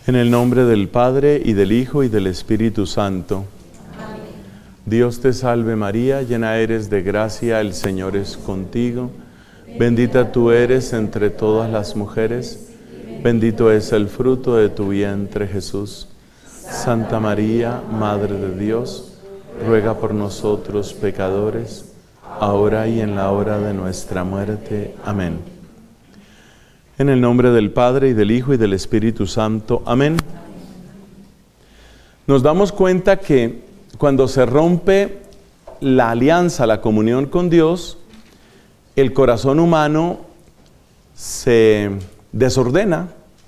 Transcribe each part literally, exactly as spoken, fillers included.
En el nombre del Padre, y del Hijo, y del Espíritu Santo. Amén. Dios te salve María, llena eres de gracia, el Señor es contigo. Bendita tú eres entre todas las mujeres, bendito es el fruto de tu vientre Jesús. Santa María, Madre de Dios, ruega por nosotros pecadores, ahora y en la hora de nuestra muerte. Amén. En el nombre del Padre, y del Hijo, y del Espíritu Santo. Amén. Nos damos cuenta que cuando se rompe la alianza, la comunión con Dios, el corazón humano se desordena,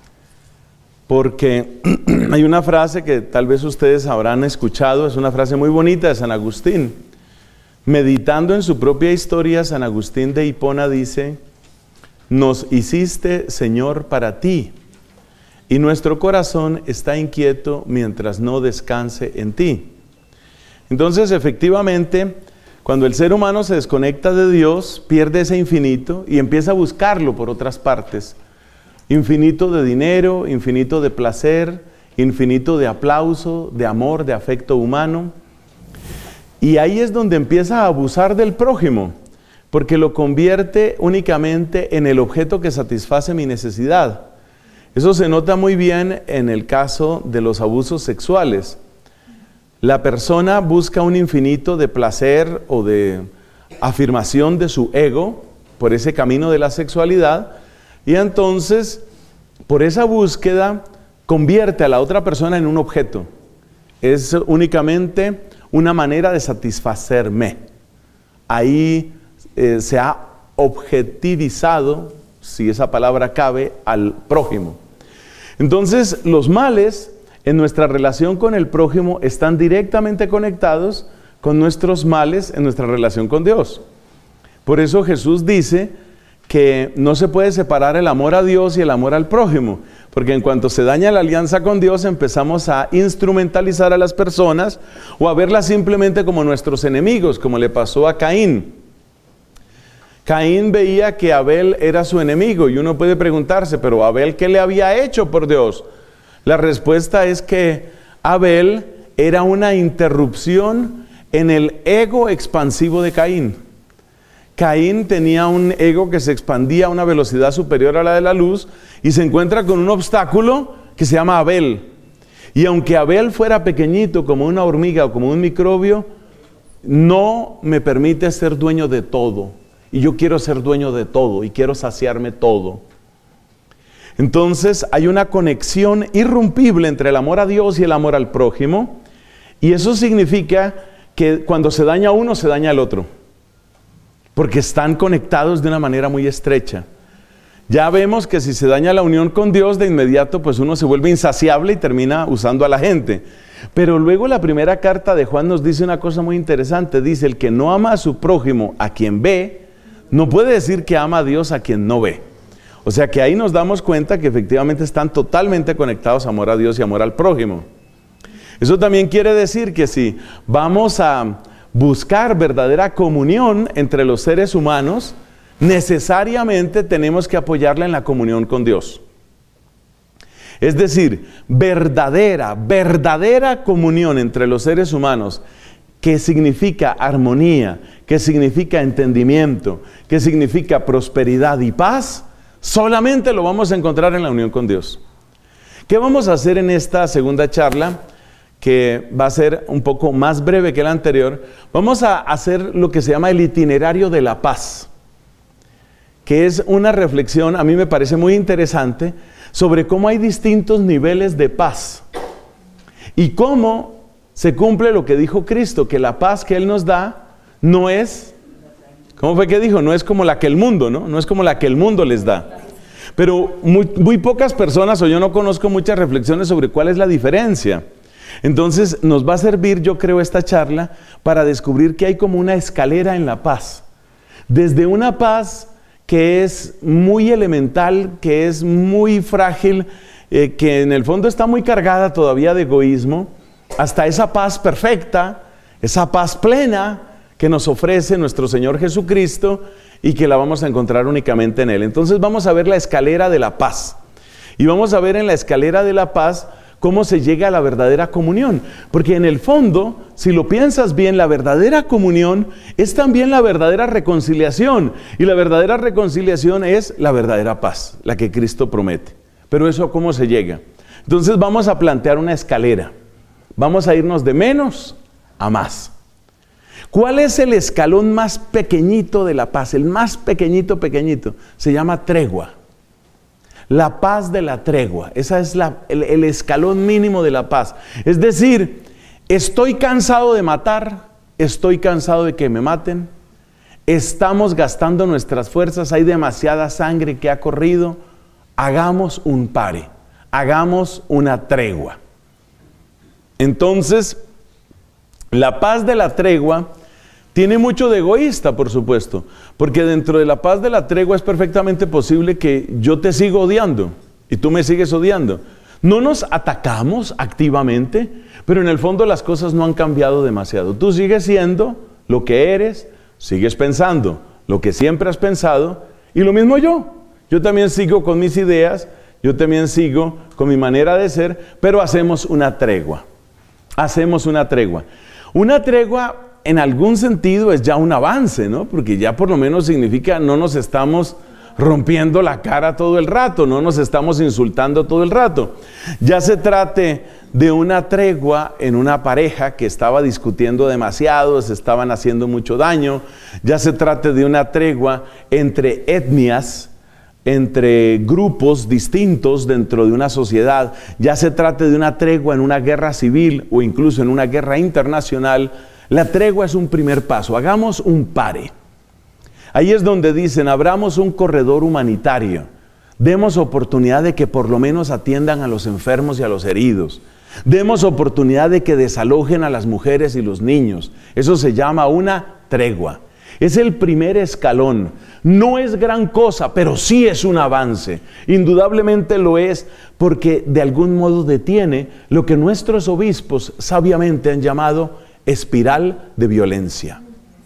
porque hay una frase que tal vez ustedes habrán escuchado, es una frase muy bonita de San Agustín. Meditando en su propia historia, San Agustín de Hipona dice: nos hiciste, Señor, para ti, y nuestro corazón está inquieto mientras no descanse en ti. Entonces, efectivamente, cuando el ser humano se desconecta de Dios, pierde ese infinito y empieza a buscarlo por otras partes. Infinito de dinero, infinito de placer, infinito de aplauso, de amor, de afecto humano. Y ahí es donde empieza a abusar del prójimo, porque lo convierte únicamente en el objeto que satisface mi necesidad. Eso se nota muy bien en el caso de los abusos sexuales. La persona busca un infinito de placer o de afirmación de su ego por ese camino de la sexualidad, y entonces, por esa búsqueda, convierte a la otra persona en un objeto. Es únicamente una manera de satisfacerme. Ahí Eh, se ha objetivizado, si esa palabra cabe, al prójimo. Entonces, los males en nuestra relación con el prójimo están directamente conectados con nuestros males en nuestra relación con Dios. Por eso Jesús dice que no se puede separar el amor a Dios y el amor al prójimo, porque en cuanto se daña la alianza con Dios, empezamos a instrumentalizar a las personas o a verlas simplemente como nuestros enemigos, como le pasó a Caín. Caín veía que Abel era su enemigo, y uno puede preguntarse, pero Abel, ¿qué le había hecho por Dios? La respuesta es que Abel era una interrupción en el ego expansivo de Caín. Caín tenía un ego que se expandía a una velocidad superior a la de la luz, y se encuentra con un obstáculo que se llama Abel. Y aunque Abel fuera pequeñito, como una hormiga o como un microbio, no me permite ser dueño de todo. Y yo quiero ser dueño de todo, y quiero saciarme todo. Entonces hay una conexión irrompible entre el amor a Dios y el amor al prójimo, y eso significa que cuando se daña uno, se daña el otro, porque están conectados de una manera muy estrecha. Ya vemos que si se daña la unión con Dios, de inmediato pues uno se vuelve insaciable y termina usando a la gente. Pero luego la primera carta de Juan nos dice una cosa muy interesante. Dice: el que no ama a su prójimo, a quien ve, no puede decir que ama a Dios a quien no ve. O sea que ahí nos damos cuenta que efectivamente están totalmente conectados, amor a Dios y amor al prójimo. Eso también quiere decir que si vamos a buscar verdadera comunión entre los seres humanos, necesariamente tenemos que apoyarla en la comunión con Dios. Es decir, verdadera, verdadera comunión entre los seres humanos, que significa armonía, que significa entendimiento, que significa prosperidad y paz, solamente lo vamos a encontrar en la unión con Dios. ¿Qué vamos a hacer en esta segunda charla? Que va a ser un poco más breve que la anterior. Vamos a hacer lo que se llama el itinerario de la paz, que es una reflexión, a mí me parece muy interesante, sobre cómo hay distintos niveles de paz y cómo se cumple lo que dijo Cristo, que la paz que Él nos da no es, ¿cómo fue que dijo? No es como la que el mundo, ¿no? No es como la que el mundo les da. Pero muy, muy pocas personas, o yo no conozco muchas reflexiones sobre cuál es la diferencia. Entonces nos va a servir, yo creo, esta charla para descubrir que hay como una escalera en la paz. Desde una paz que es muy elemental, que es muy frágil, eh, que en el fondo está muy cargada todavía de egoísmo, hasta esa paz perfecta, esa paz plena que nos ofrece nuestro Señor Jesucristo y que la vamos a encontrar únicamente en Él. Entonces vamos a ver la escalera de la paz. Y vamos a ver en la escalera de la paz cómo se llega a la verdadera comunión. Porque en el fondo, si lo piensas bien, la verdadera comunión es también la verdadera reconciliación. Y la verdadera reconciliación es la verdadera paz, la que Cristo promete. Pero eso, ¿cómo se llega? Entonces vamos a plantear una escalera. Vamos a irnos de menos a más. ¿Cuál es el escalón más pequeñito de la paz? El más pequeñito, pequeñito. Se llama tregua. La paz de la tregua. Esa es la, el, el escalón mínimo de la paz. Es decir, estoy cansado de matar, estoy cansado de que me maten, estamos gastando nuestras fuerzas, hay demasiada sangre que ha corrido, hagamos un pare, hagamos una tregua. Entonces, la paz de la tregua tiene mucho de egoísta, por supuesto, porque dentro de la paz de la tregua es perfectamente posible que yo te siga odiando y tú me sigues odiando. No nos atacamos activamente, pero en el fondo las cosas no han cambiado demasiado. Tú sigues siendo lo que eres, sigues pensando lo que siempre has pensado, y lo mismo yo. Yo también sigo con mis ideas, yo también sigo con mi manera de ser, pero hacemos una tregua. Hacemos una tregua. Una tregua en algún sentido es ya un avance, ¿no? Porque ya por lo menos significa no nos estamos rompiendo la cara todo el rato, no nos estamos insultando todo el rato. Ya se trate de una tregua en una pareja que estaba discutiendo demasiado, se estaban haciendo mucho daño, ya se trate de una tregua entre etnias, entre grupos distintos dentro de una sociedad, ya se trate de una tregua en una guerra civil o incluso en una guerra internacional. La tregua es un primer paso, hagamos un pare. Ahí es donde dicen, abramos un corredor humanitario, demos oportunidad de que por lo menos atiendan a los enfermos y a los heridos, demos oportunidad de que desalojen a las mujeres y los niños. Eso se llama una tregua. Es el primer escalón. No es gran cosa, pero sí es un avance. Indudablemente lo es, porque de algún modo detiene lo que nuestros obispos sabiamente han llamado espiral de violencia.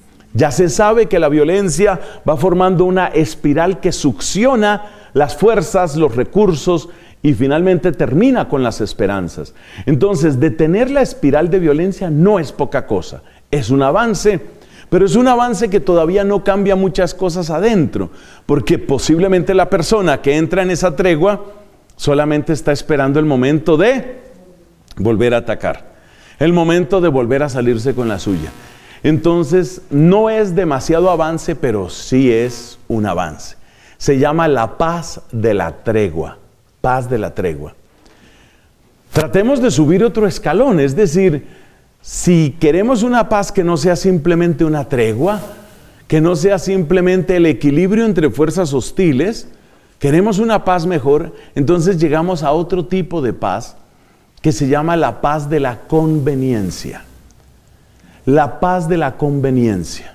Ya se sabe que la violencia va formando una espiral que succiona las fuerzas, los recursos y finalmente termina con las esperanzas. Entonces, detener la espiral de violencia no es poca cosa, es un avance, pero es un avance que todavía no cambia muchas cosas adentro, porque posiblemente la persona que entra en esa tregua solamente está esperando el momento de volver a atacar, el momento de volver a salirse con la suya. Entonces, no es demasiado avance, pero sí es un avance. Se llama la paz de la tregua, paz de la tregua. Tratemos de subir otro escalón, es decir, si queremos una paz que no sea simplemente una tregua, que no sea simplemente el equilibrio entre fuerzas hostiles, queremos una paz mejor, entonces llegamos a otro tipo de paz que se llama la paz de la conveniencia. La paz de la conveniencia.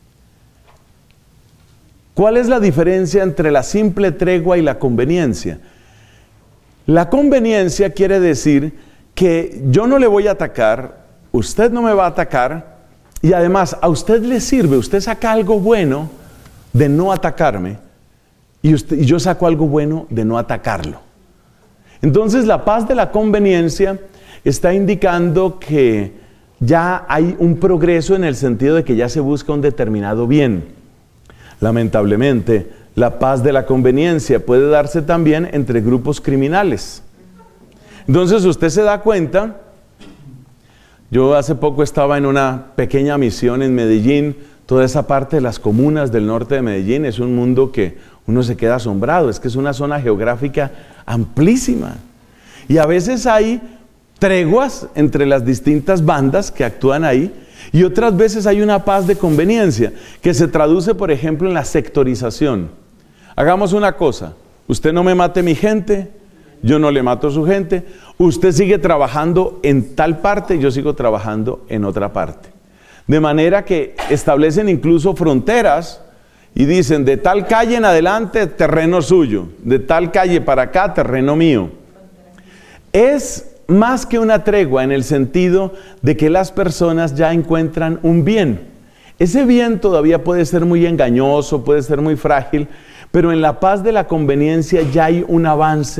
¿Cuál es la diferencia entre la simple tregua y la conveniencia? La conveniencia quiere decir que yo no le voy a atacar, usted no me va a atacar, y además a usted le sirve, usted saca algo bueno de no atacarme, y, usted, y yo saco algo bueno de no atacarlo. Entonces la paz de la conveniencia está indicando que ya hay un progreso en el sentido de que ya se busca un determinado bien. Lamentablemente, la paz de la conveniencia puede darse también entre grupos criminales. Entonces usted se da cuenta, yo hace poco estaba en una pequeña misión en Medellín, toda esa parte de las comunas del norte de Medellín es un mundo que uno se queda asombrado, es que es una zona geográfica amplísima. Y a veces hay treguas entre las distintas bandas que actúan ahí, y otras veces hay una paz de conveniencia, que se traduce, por ejemplo, en la sectorización. Hagamos una cosa, usted no me mate mi gente, yo no le mato a su gente, usted sigue trabajando en tal parte, yo sigo trabajando en otra parte. De manera que establecen incluso fronteras y dicen, de tal calle en adelante, terreno suyo, de tal calle para acá, terreno mío. Es más que una tregua en el sentido de que las personas ya encuentran un bien. Ese bien todavía puede ser muy engañoso, puede ser muy frágil, pero en la paz de la conveniencia ya hay un avance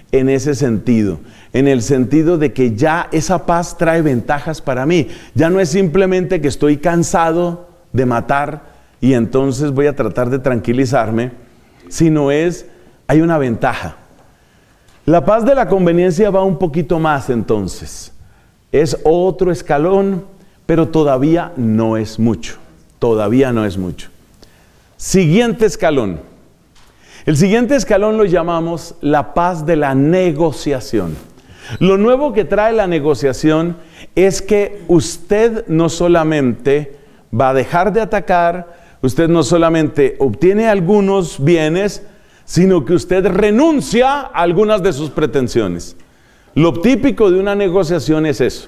en ese sentido, en el sentido de que ya esa paz trae ventajas para mí. Ya no es simplemente que estoy cansado de matar y entonces voy a tratar de tranquilizarme, sino es, hay una ventaja. La paz de la conveniencia va un poquito más entonces. Es otro escalón, pero todavía no es mucho. Todavía no es mucho. Siguiente escalón. El siguiente escalón lo llamamos la paz de la negociación. Lo nuevo que trae la negociación es que usted no solamente va a dejar de atacar, usted no solamente obtiene algunos bienes, sino que usted renuncia a algunas de sus pretensiones. Lo típico de una negociación es eso.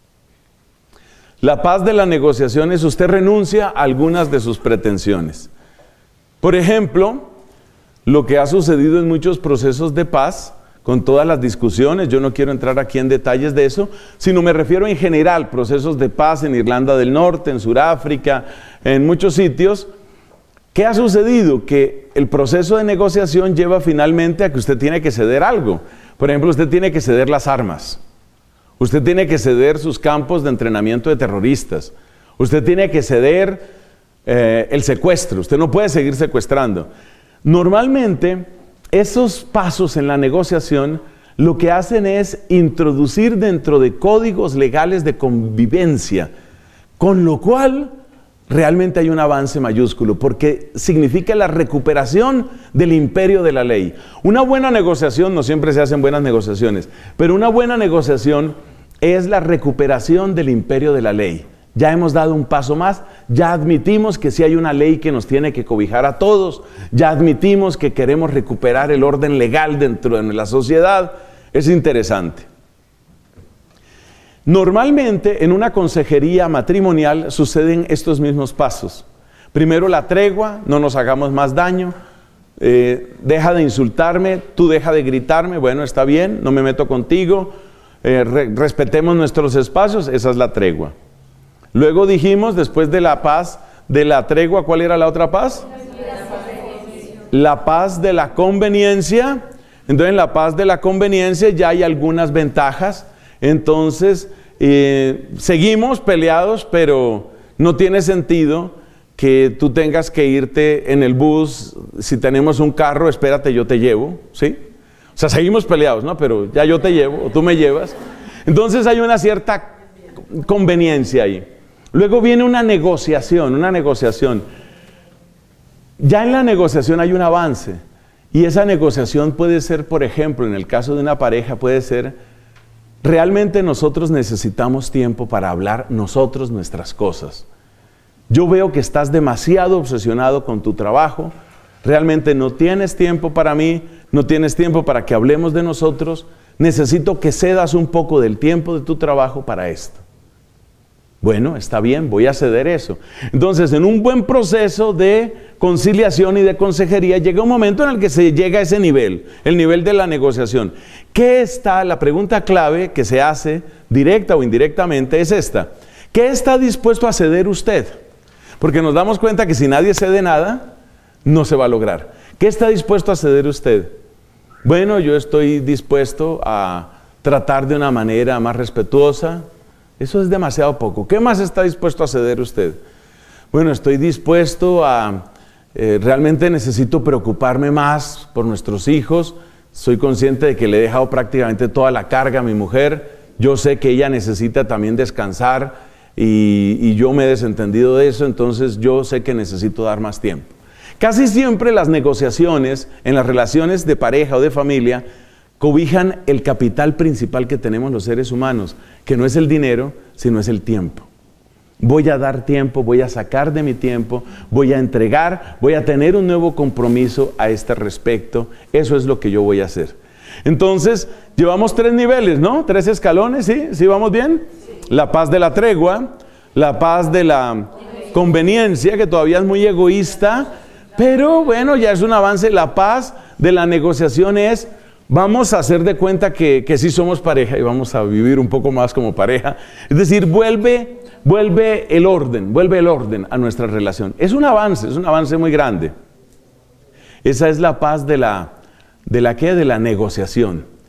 La paz de la negociación es usted renuncia a algunas de sus pretensiones. Por ejemplo, lo que ha sucedido en muchos procesos de paz, con todas las discusiones, yo no quiero entrar aquí en detalles de eso, sino me refiero en general, procesos de paz en Irlanda del Norte, en Sudáfrica, en muchos sitios. ¿Qué ha sucedido? Que el proceso de negociación lleva finalmente a que usted tiene que ceder algo. Por ejemplo, usted tiene que ceder las armas. Usted tiene que ceder sus campos de entrenamiento de terroristas. Usted tiene que ceder eh, el secuestro. Usted no puede seguir secuestrando. Normalmente, esos pasos en la negociación lo que hacen es introducir dentro de códigos legales de convivencia, con lo cual realmente hay un avance mayúsculo, porque significa la recuperación del imperio de la ley. Una buena negociación, no siempre se hacen buenas negociaciones, pero una buena negociación es la recuperación del imperio de la ley. Ya hemos dado un paso más, ya admitimos que sí hay una ley que nos tiene que cobijar a todos, ya admitimos que queremos recuperar el orden legal dentro de la sociedad. Es interesante. Normalmente en una consejería matrimonial suceden estos mismos pasos. Primero la tregua, no nos hagamos más daño, eh, deja de insultarme, tú deja de gritarme, bueno, está bien, no me meto contigo, eh, re respetemos nuestros espacios, esa es la tregua. Luego dijimos, después de la paz de la tregua, ¿cuál era la otra paz? La paz de la conveniencia. Entonces en la paz de la conveniencia ya hay algunas ventajas. Entonces eh, seguimos peleados, pero no tiene sentido que tú tengas que irte en el bus. Si tenemos un carro, espérate, yo te llevo, ¿sí? O sea, seguimos peleados, ¿no? Pero ya yo te llevo o tú me llevas. Entonces hay una cierta conveniencia ahí. Luego viene una negociación, una negociación. Ya en la negociación hay un avance. Y esa negociación puede ser, por ejemplo, en el caso de una pareja, puede ser, realmente nosotros necesitamos tiempo para hablar nosotros nuestras cosas. Yo veo que estás demasiado obsesionado con tu trabajo, realmente no tienes tiempo para mí, no tienes tiempo para que hablemos de nosotros, necesito que cedas un poco del tiempo de tu trabajo para esto. Bueno, está bien, voy a ceder eso. Entonces, en un buen proceso de conciliación y de consejería, llega un momento en el que se llega a ese nivel, el nivel de la negociación. ¿Qué está? La pregunta clave que se hace, directa o indirectamente, es esta. ¿Qué está dispuesto a ceder usted? Porque nos damos cuenta que si nadie cede nada, no se va a lograr. ¿Qué está dispuesto a ceder usted? Bueno, yo estoy dispuesto a tratar de una manera más respetuosa. Eso es demasiado poco. ¿Qué más está dispuesto a ceder usted? Bueno, estoy dispuesto a... Eh, realmente necesito preocuparme más por nuestros hijos. Soy consciente de que le he dejado prácticamente toda la carga a mi mujer. Yo sé que ella necesita también descansar y, y yo me he desentendido de eso, entonces yo sé que necesito dar más tiempo. Casi siempre las negociaciones en las relaciones de pareja o de familia cobijan el capital principal que tenemos los seres humanos, que no es el dinero, sino es el tiempo. Voy a dar tiempo, voy a sacar de mi tiempo, voy a entregar, voy a tener un nuevo compromiso a este respecto. Eso es lo que yo voy a hacer. Entonces, llevamos tres niveles, ¿no? Tres escalones, ¿sí? ¿Sí vamos bien? Sí. La paz de la tregua, la paz de la conveniencia, que todavía es muy egoísta, pero bueno, ya es un avance. La paz de la negociación es... Vamos a hacer de cuenta que, que sí somos pareja y vamos a vivir un poco más como pareja. Es decir, vuelve, vuelve el orden, vuelve el orden a nuestra relación. Es un avance, es un avance muy grande. Esa es la paz de la, ¿de la qué? De la negociación.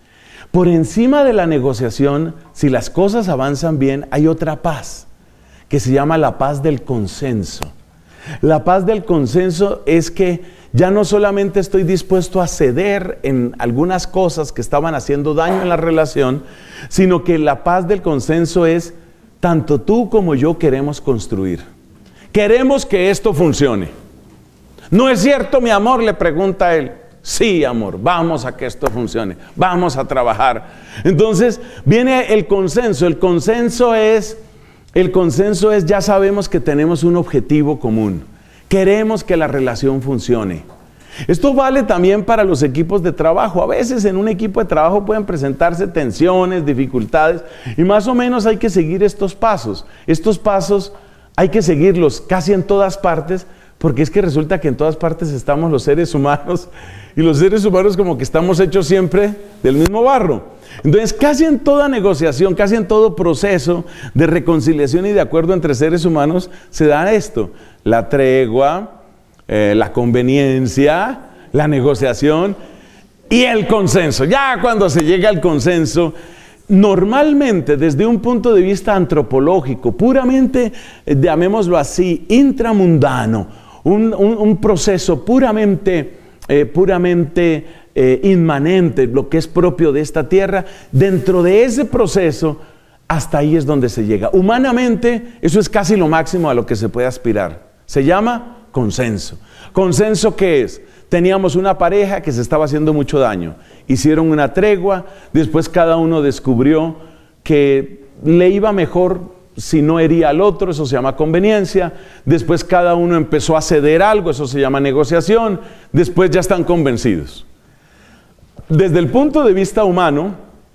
Por encima de la negociación, si las cosas avanzan bien, hay otra paz, que se llama la paz del consenso. La paz del consenso es que ya no solamente estoy dispuesto a ceder en algunas cosas que estaban haciendo daño en la relación, sino que la paz del consenso es, tanto tú como yo queremos construir. Queremos que esto funcione. ¿No es cierto, mi amor?, le pregunta él. Sí, amor, vamos a que esto funcione, vamos a trabajar. Entonces viene el consenso. El consenso es, el consenso es, ya sabemos que tenemos un objetivo común. Queremos que la relación funcione. Esto vale también para los equipos de trabajo. A veces en un equipo de trabajo pueden presentarse tensiones, dificultades, y más o menos hay que seguir estos pasos. Estos pasos hay que seguirlos casi en todas partes, porque es que resulta que en todas partes estamos los seres humanos, y los seres humanos como que estamos hechos siempre del mismo barro. Entonces casi en toda negociación, casi en todo proceso de reconciliación y de acuerdo entre seres humanos se da esto: la tregua, eh, la conveniencia, la negociación y el consenso. Ya cuando se llega al consenso, normalmente desde un punto de vista antropológico, puramente, eh, llamémoslo así, intramundano, un, un, un proceso puramente, eh, puramente eh, inmanente, lo que es propio de esta tierra, dentro de ese proceso, hasta ahí es donde se llega. Humanamente, eso es casi lo máximo a lo que se puede aspirar. Se llama consenso. ¿Consenso qué es? Teníamos una pareja que se estaba haciendo mucho daño. Hicieron una tregua, después cada uno descubrió que le iba mejor si no hería al otro, eso se llama conveniencia. Después cada uno empezó a ceder algo, eso se llama negociación. Después ya están convencidos. Desde el punto de vista humano,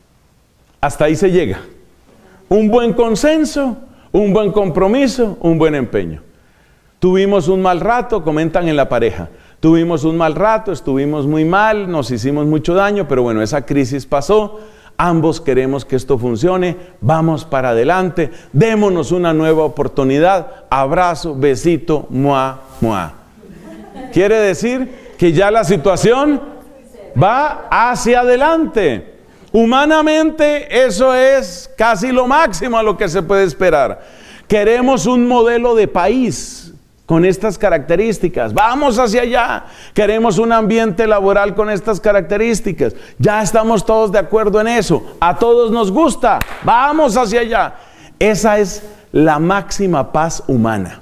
hasta ahí se llega. Un buen consenso, un buen compromiso, un buen empeño. Tuvimos un mal rato, comentan en la pareja. Tuvimos un mal rato, estuvimos muy mal, nos hicimos mucho daño, pero bueno, esa crisis pasó. Ambos queremos que esto funcione, vamos para adelante, démonos una nueva oportunidad, abrazo, besito, mua, mua. Quiere decir que ya la situación va hacia adelante. Humanamente eso es casi lo máximo a lo que se puede esperar. Queremos un modelo de país con estas características, vamos hacia allá. Queremos un ambiente laboral con estas características, ya estamos todos de acuerdo en eso, a todos nos gusta, vamos hacia allá. Esa es la máxima paz humana.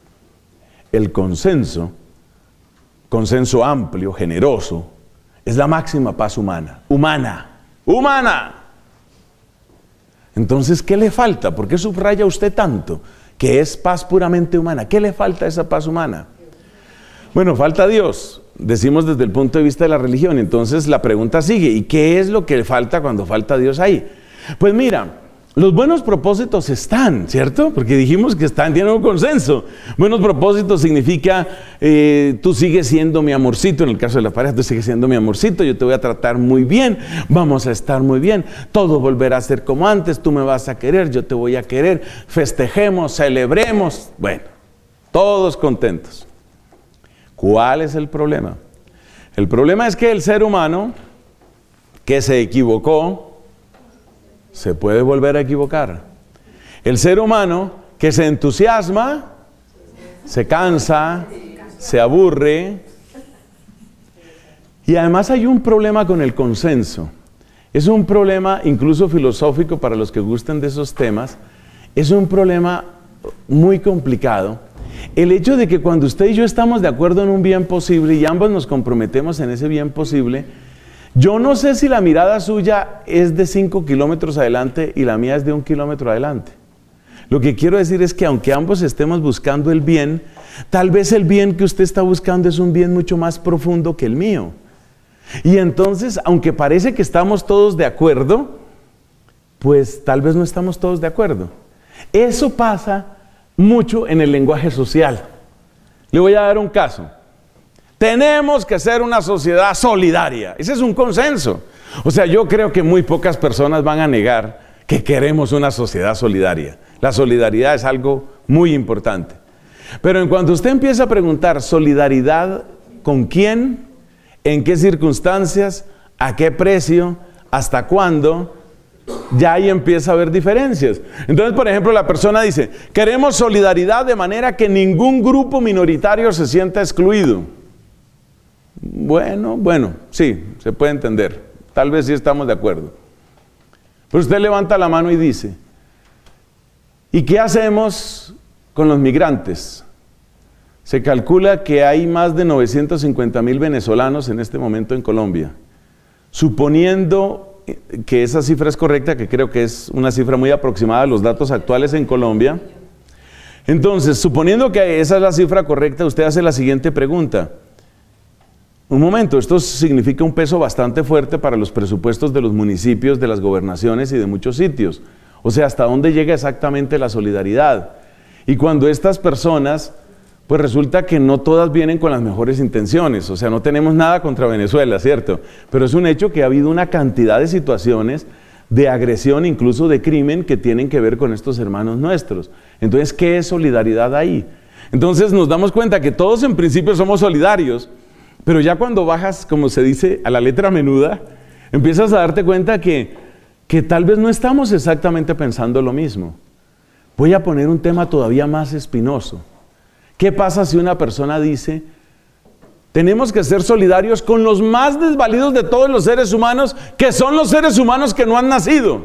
El consenso, consenso amplio, generoso, es la máxima paz humana, humana, humana. Entonces, ¿qué le falta? ¿Por qué subraya usted tanto que es paz puramente humana? ¿Qué le falta a esa paz humana? Bueno, falta Dios, decimos desde el punto de vista de la religión. Entonces la pregunta sigue: ¿y qué es lo que le falta cuando falta Dios ahí? Pues mira, los buenos propósitos están, ¿cierto? Porque dijimos que están, tienen un consenso. Buenos propósitos significa, eh, tú sigues siendo mi amorcito, en el caso de la pareja, tú sigues siendo mi amorcito, yo te voy a tratar muy bien, vamos a estar muy bien, todo volverá a ser como antes, tú me vas a querer, yo te voy a querer, festejemos, celebremos, bueno, todos contentos. ¿Cuál es el problema? El problema es que el ser humano que se equivocó, se puede volver a equivocar. El ser humano que se entusiasma, se cansa, se aburre. Y además hay un problema con el consenso. Es un problema incluso filosófico para los que gusten de esos temas. Es un problema muy complicado. El hecho de que cuando usted y yo estamos de acuerdo en un bien posible y ambos nos comprometemos en ese bien posible, yo no sé si la mirada suya es de cinco kilómetros adelante y la mía es de un kilómetro adelante. Lo que quiero decir es que aunque ambos estemos buscando el bien, tal vez el bien que usted está buscando es un bien mucho más profundo que el mío. Y entonces, aunque parece que estamos todos de acuerdo, pues tal vez no estamos todos de acuerdo. Eso pasa mucho en el lenguaje social. Le voy a dar un caso. Tenemos que ser una sociedad solidaria. Ese es un consenso. O sea, yo creo que muy pocas personas van a negar que queremos una sociedad solidaria. La solidaridad es algo muy importante. Pero en cuanto usted empieza a preguntar solidaridad, ¿con quién? ¿En qué circunstancias? ¿A qué precio? hasta cuándo ya ahí empieza a haber diferencias. Entonces, por ejemplo, la persona dice, queremos solidaridad de manera que ningún grupo minoritario se sienta excluido. Bueno, bueno, sí, se puede entender. Tal vez sí estamos de acuerdo. Pero usted levanta la mano y dice, ¿y qué hacemos con los migrantes? Se calcula que hay más de novecientos cincuenta mil venezolanos en este momento en Colombia. Suponiendo que esa cifra es correcta, que creo que es una cifra muy aproximada a los datos actuales en Colombia, entonces, suponiendo que esa es la cifra correcta, usted hace la siguiente pregunta. Un momento, esto significa un peso bastante fuerte para los presupuestos de los municipios, de las gobernaciones y de muchos sitios. O sea, ¿hasta dónde llega exactamente la solidaridad? Y cuando estas personas, pues resulta que no todas vienen con las mejores intenciones, o sea, no tenemos nada contra Venezuela, ¿cierto? Pero es un hecho que ha habido una cantidad de situaciones de agresión, incluso de crimen, que tienen que ver con estos hermanos nuestros. Entonces, ¿qué es solidaridad ahí? Entonces nos damos cuenta que todos en principio somos solidarios, pero ya cuando bajas, como se dice, a la letra menuda, empiezas a darte cuenta que, que tal vez no estamos exactamente pensando lo mismo. Voy a poner un tema todavía más espinoso. ¿Qué pasa si una persona dice, tenemos que ser solidarios con los más desvalidos de todos los seres humanos, que son los seres humanos que no han nacido?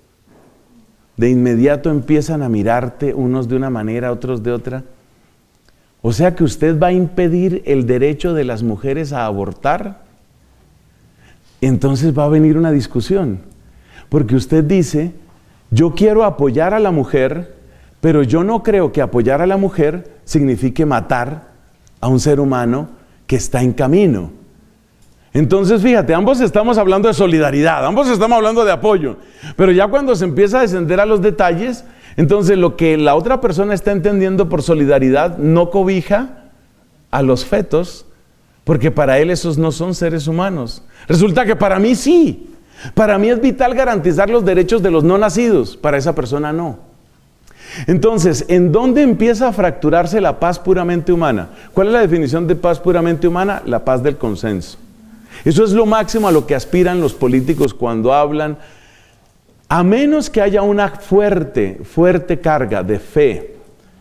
De inmediato empiezan a mirarte unos de una manera, otros de otra. O sea que usted va a impedir el derecho de las mujeres a abortar. Entonces va a venir una discusión, porque usted dice, yo quiero apoyar a la mujer, pero yo no creo que apoyar a la mujer signifique matar a un ser humano que está en camino. Entonces, fíjate, ambos estamos hablando de solidaridad, ambos estamos hablando de apoyo, pero ya cuando se empieza a descender a los detalles, entonces lo que la otra persona está entendiendo por solidaridad no cobija a los fetos, porque para él esos no son seres humanos. Resulta que para mí sí, para mí es vital garantizar los derechos de los no nacidos, para esa persona no. Entonces, ¿en dónde empieza a fracturarse la paz puramente humana? ¿Cuál es la definición de paz puramente humana? La paz del consenso. Eso es lo máximo a lo que aspiran los políticos cuando hablan, a menos que haya una fuerte, fuerte carga de fe,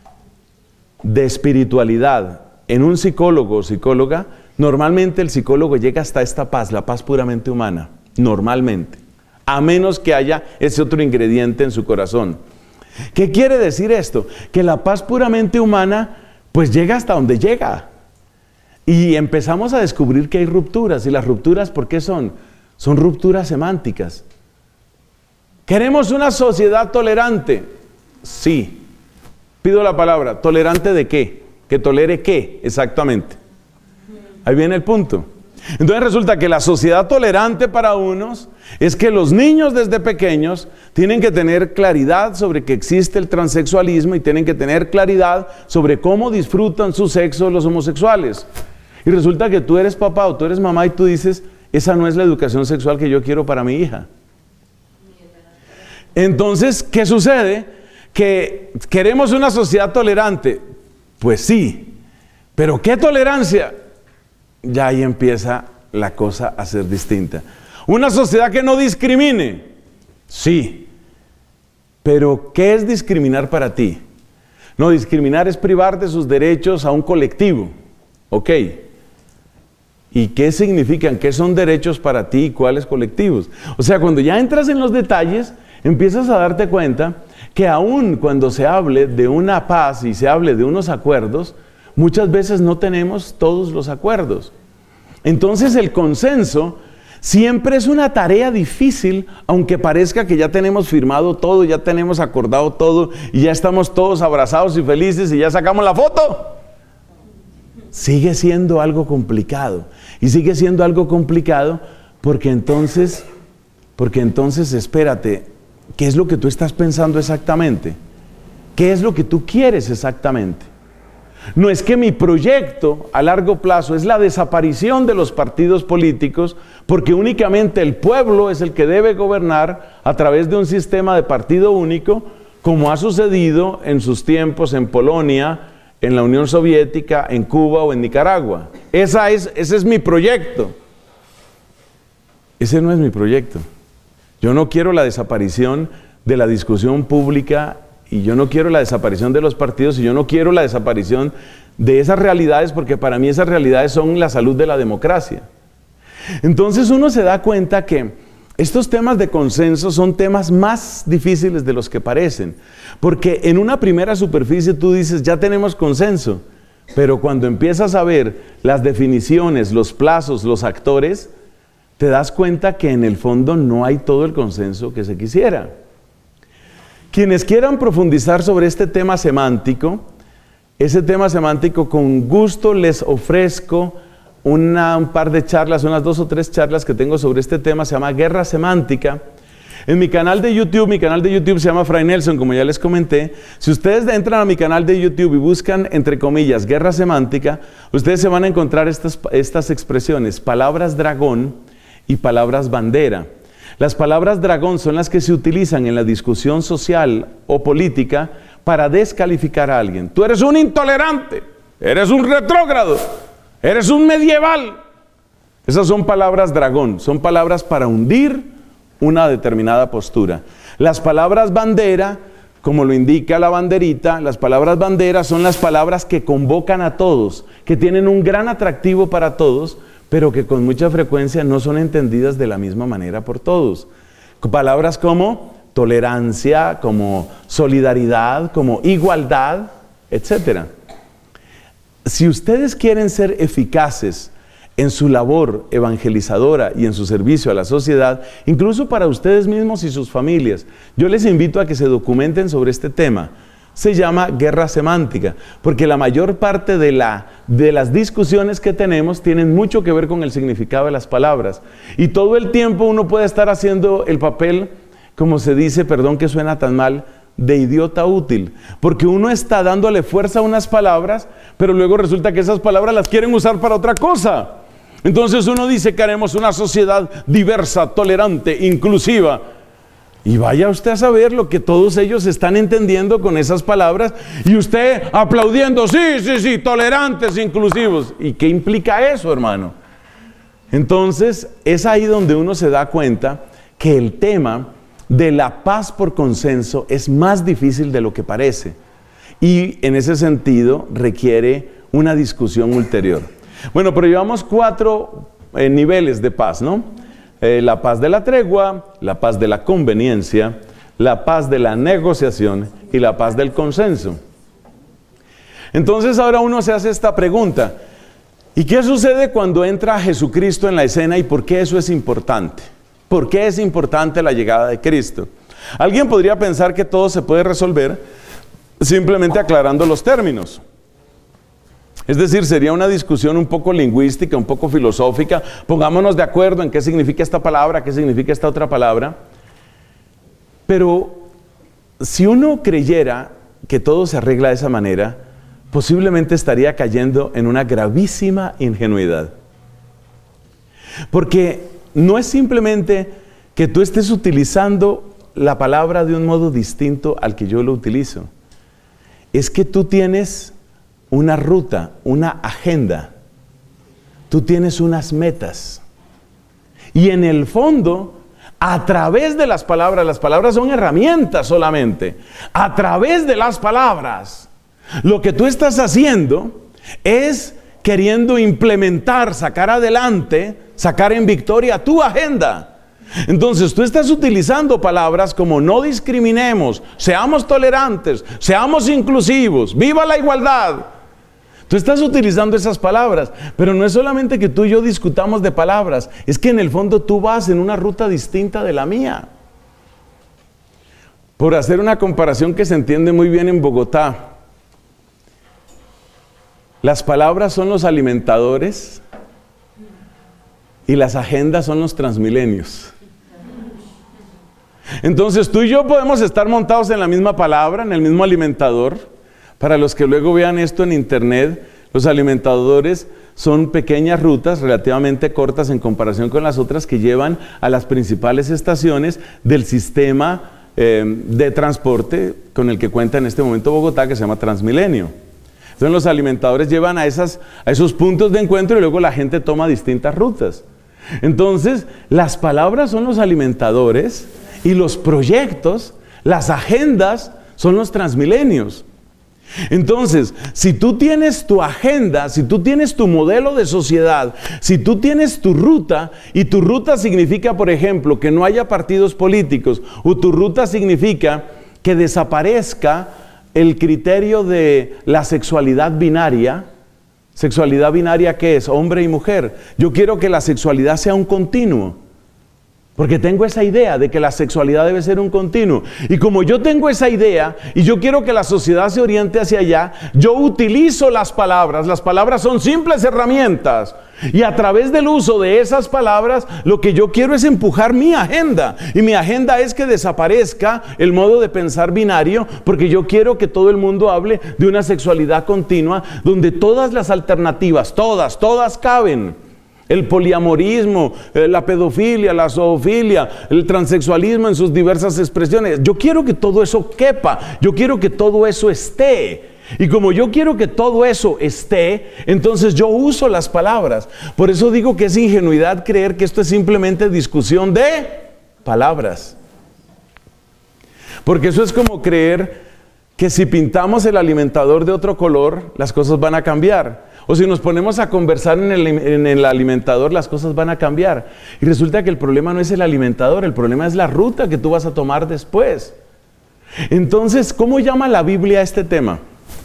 de espiritualidad en un psicólogo o psicóloga. Normalmente el psicólogo llega hasta esta paz, la paz puramente humana, normalmente, a menos que haya ese otro ingrediente en su corazón. ¿Qué quiere decir esto? Que la paz puramente humana, pues llega hasta donde llega. Y empezamos a descubrir que hay rupturas. ¿Y las rupturas por qué son? Son rupturas semánticas. ¿Queremos una sociedad tolerante? Sí. Pido la palabra. ¿Tolerante de qué? ¿Que tolere qué? Exactamente. Ahí viene el punto. Entonces resulta que la sociedad tolerante para unos es que los niños desde pequeños tienen que tener claridad sobre que existe el transexualismo y tienen que tener claridad sobre cómo disfrutan su sexo los homosexuales. Y resulta que tú eres papá o tú eres mamá y tú dices, esa no es la educación sexual que yo quiero para mi hija. Entonces, ¿qué sucede? Que queremos una sociedad tolerante. Pues sí, pero ¿qué tolerancia? Ya ahí empieza la cosa a ser distinta. Una sociedad que no discrimine. Sí. Pero ¿qué es discriminar para ti? No, discriminar es privar de sus derechos a un colectivo. Ok. ¿Y qué significan? ¿Qué son derechos para ti y cuáles colectivos? O sea, cuando ya entras en los detalles, empiezas a darte cuenta que aun cuando se hable de una paz y se hable de unos acuerdos, muchas veces no tenemos todos los acuerdos. Entonces el consenso siempre es una tarea difícil, aunque parezca que ya tenemos firmado todo, ya tenemos acordado todo y ya estamos todos abrazados y felices y ya sacamos la foto. Sigue siendo algo complicado. Y sigue siendo algo complicado porque entonces, porque entonces espérate, ¿qué es lo que tú estás pensando exactamente? ¿Qué es lo que tú quieres exactamente? No es que mi proyecto a largo plazo es la desaparición de los partidos políticos, porque únicamente el pueblo es el que debe gobernar a través de un sistema de partido único, como ha sucedido en sus tiempos en Polonia, en la Unión Soviética, en Cuba o en Nicaragua. Esa es, ese es mi proyecto. Ese no es mi proyecto. Yo no quiero la desaparición de la discusión pública, y yo no quiero la desaparición de los partidos, y yo no quiero la desaparición de esas realidades, porque para mí esas realidades son la salud de la democracia. Entonces uno se da cuenta que estos temas de consenso son temas más difíciles de los que parecen, porque en una primera superficie tú dices, ya tenemos consenso, pero cuando empiezas a ver las definiciones, los plazos, los actores, te das cuenta que en el fondo no hay todo el consenso que se quisiera. Quienes quieran profundizar sobre este tema semántico, ese tema semántico con gusto les ofrezco una, un par de charlas, unas dos o tres charlas que tengo sobre este tema, se llama Guerra Semántica. En mi canal de YouTube, mi canal de YouTube se llama Fray Nelson, como ya les comenté. Si ustedes entran a mi canal de YouTube y buscan, entre comillas, Guerra Semántica, ustedes se van a encontrar estas, estas expresiones, palabras dragón y palabras bandera. Las palabras dragón son las que se utilizan en la discusión social o política para descalificar a alguien. Tú eres un intolerante, eres un retrógrado, eres un medieval. Esas son palabras dragón, son palabras para hundir una determinada postura. Las palabras bandera, como lo indica la banderita, las palabras bandera son las palabras que convocan a todos, que tienen un gran atractivo para todos, pero que con mucha frecuencia no son entendidas de la misma manera por todos. Palabras como tolerancia, como solidaridad, como igualdad, etcétera. Si ustedes quieren ser eficaces en su labor evangelizadora y en su servicio a la sociedad, incluso para ustedes mismos y sus familias, yo les invito a que se documenten sobre este tema. Se llama guerra semántica, porque la mayor parte de, la, de las discusiones que tenemos tienen mucho que ver con el significado de las palabras. Y todo el tiempo uno puede estar haciendo el papel, como se dice, perdón que suena tan mal, de idiota útil, porque uno está dándole fuerza a unas palabras, pero luego resulta que esas palabras las quieren usar para otra cosa. Entonces uno dice que haremos una sociedad diversa, tolerante, inclusiva, y vaya usted a saber lo que todos ellos están entendiendo con esas palabras, y usted aplaudiendo, sí, sí, sí, tolerantes, inclusivos. ¿Y qué implica eso, hermano? Entonces es ahí donde uno se da cuenta que el tema de la paz por consenso es más difícil de lo que parece, y en ese sentido requiere una discusión ulterior. Bueno, pero llevamos cuatro eh, niveles de paz, ¿no? Eh, la paz de la tregua, la paz de la conveniencia, la paz de la negociación y la paz del consenso. Entonces ahora uno se hace esta pregunta, ¿y qué sucede cuando entra Jesucristo en la escena y por qué eso es importante? ¿Por qué es importante la llegada de Cristo? Alguien podría pensar que todo se puede resolver simplemente aclarando los términos. Es decir, sería una discusión un poco lingüística, un poco filosófica. Pongámonos de acuerdo en qué significa esta palabra, qué significa esta otra palabra. Pero si uno creyera que todo se arregla de esa manera, posiblemente estaría cayendo en una gravísima ingenuidad. Porque no es simplemente que tú estés utilizando la palabra de un modo distinto al que yo lo utilizo. Es que tú tienes una ruta, una agenda. Tú tienes unas metas. Y en el fondo, a través de las palabras, las palabras son herramientas solamente. A través de las palabras, lo que tú estás haciendo es queriendo implementar, sacar adelante, sacar en victoria tu agenda. Entonces tú estás utilizando palabras como no discriminemos, seamos tolerantes, seamos inclusivos, viva la igualdad. Tú estás utilizando esas palabras, pero no es solamente que tú y yo discutamos de palabras, es que en el fondo tú vas en una ruta distinta de la mía. Por hacer una comparación que se entiende muy bien en Bogotá, las palabras son los alimentadores y las agendas son los transmilenios. Entonces tú y yo podemos estar montados en la misma palabra, en el mismo alimentador. Para los que luego vean esto en internet, los alimentadores son pequeñas rutas relativamente cortas en comparación con las otras que llevan a las principales estaciones del sistema eh, de transporte con el que cuenta en este momento Bogotá, que se llama Transmilenio. Entonces los alimentadores llevan a, esas, a esos puntos de encuentro y luego la gente toma distintas rutas. Entonces, las palabras son los alimentadores y los proyectos, las agendas, son los transmilenios. Entonces, si tú tienes tu agenda, si tú tienes tu modelo de sociedad, si tú tienes tu ruta, y tu ruta significa, por ejemplo, que no haya partidos políticos, o tu ruta significa que desaparezca el criterio de la sexualidad binaria. ¿Sexualidad binaria qué es? Hombre y mujer. Yo quiero que la sexualidad sea un continuo. Porque tengo esa idea de que la sexualidad debe ser un continuo. Y como yo tengo esa idea y yo quiero que la sociedad se oriente hacia allá, yo utilizo las palabras. Las palabras son simples herramientas. Y a través del uso de esas palabras, lo que yo quiero es empujar mi agenda. Y mi agenda es que desaparezca el modo de pensar binario, porque yo quiero que todo el mundo hable de una sexualidad continua, donde todas las alternativas, todas, todas caben. El poliamorismo, la pedofilia, la zoofilia, el transexualismo en sus diversas expresiones. Yo quiero que todo eso quepa, yo quiero que todo eso esté. Y como yo quiero que todo eso esté, entonces yo uso las palabras. Por eso digo que es ingenuidad creer que esto es simplemente discusión de palabras. Porque eso es como creer que si pintamos el alimentador de otro color, las cosas van a cambiar. O si nos ponemos a conversar en el, en el alimentador, las cosas van a cambiar. Y resulta que el problema no es el alimentador, el problema es la ruta que tú vas a tomar después. Entonces, ¿cómo llama la Biblia a este tema?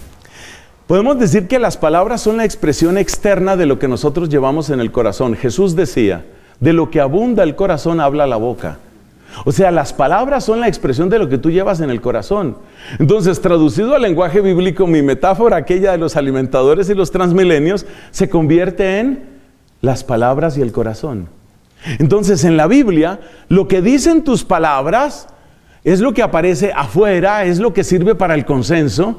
Podemos decir que las palabras son la expresión externa de lo que nosotros llevamos en el corazón. Jesús decía, de lo que abunda el corazón habla la boca. O sea, las palabras son la expresión de lo que tú llevas en el corazón. Entonces, traducido al lenguaje bíblico, mi metáfora, aquella de los alimentadores y los transmilenios, se convierte en las palabras y el corazón. Entonces, en la Biblia, lo que dicen tus palabras es lo que aparece afuera, es lo que sirve para el consenso,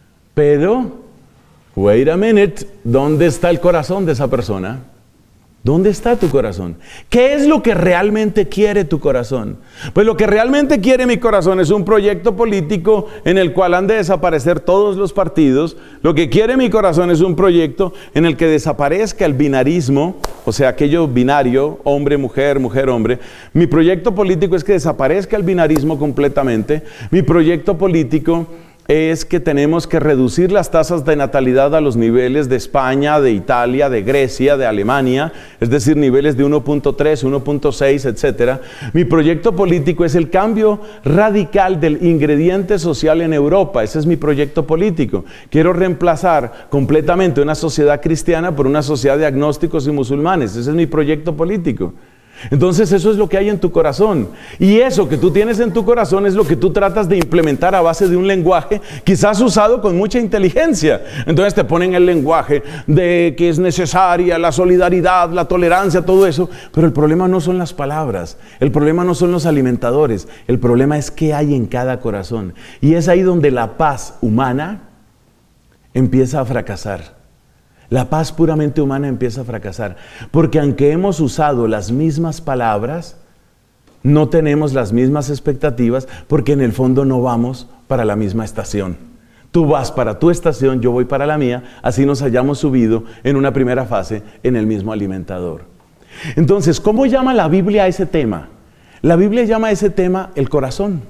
pero, wait a minute, ¿dónde está el corazón de esa persona? ¿Dónde está tu corazón? ¿Qué es lo que realmente quiere tu corazón? Pues lo que realmente quiere mi corazón es un proyecto político en el cual han de desaparecer todos los partidos. Lo que quiere mi corazón es un proyecto en el que desaparezca el binarismo, o sea, aquello binario, hombre, mujer, mujer, hombre. Mi proyecto político es que desaparezca el binarismo completamente. Mi proyecto político es que tenemos que reducir las tasas de natalidad a los niveles de España, de Italia, de Grecia, de Alemania, es decir, niveles de uno punto tres, uno punto seis, etcétera. Mi proyecto político es el cambio radical del ingrediente social en Europa. Ese es mi proyecto político. Quiero reemplazar completamente una sociedad cristiana por una sociedad de agnósticos y musulmanes. Ese es mi proyecto político. Entonces eso es lo que hay en tu corazón, y eso que tú tienes en tu corazón es lo que tú tratas de implementar a base de un lenguaje quizás usado con mucha inteligencia. Entonces te ponen el lenguaje de que es necesaria la solidaridad, la tolerancia, todo eso, pero el problema no son las palabras, el problema no son los alimentadores, el problema es qué hay en cada corazón, y es ahí donde la paz humana empieza a fracasar. La paz puramente humana empieza a fracasar, porque aunque hemos usado las mismas palabras, no tenemos las mismas expectativas, porque en el fondo no vamos para la misma estación. Tú vas para tu estación, yo voy para la mía, así nos hayamos subido en una primera fase en el mismo alimentador. Entonces, ¿cómo llama la Biblia a ese tema? La Biblia llama a ese tema el corazón.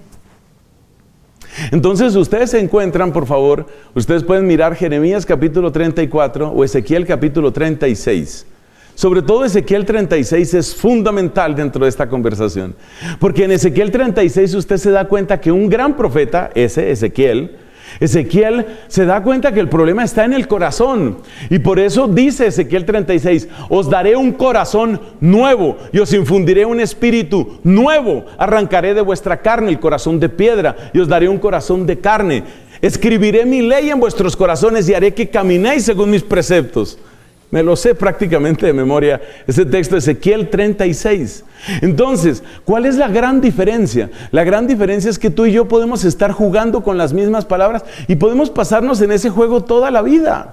Entonces ustedes se encuentran, por favor, ustedes pueden mirar Jeremías capítulo treinta y cuatro o Ezequiel capítulo treinta y seis. Sobre todo Ezequiel treinta y seis es fundamental dentro de esta conversación. Porque en Ezequiel treinta y seis usted se da cuenta que un gran profeta, ese Ezequiel, Ezequiel se da cuenta que el problema está en el corazón, y por eso dice Ezequiel treinta y seis, os daré un corazón nuevo y os infundiré un espíritu nuevo, arrancaré de vuestra carne el corazón de piedra y os daré un corazón de carne, escribiré mi ley en vuestros corazones y haré que caminéis según mis preceptos. Me lo sé prácticamente de memoria, ese texto de Ezequiel treinta y seis. Entonces, ¿cuál es la gran diferencia? La gran diferencia es que tú y yo podemos estar jugando con las mismas palabras y podemos pasarnos en ese juego toda la vida.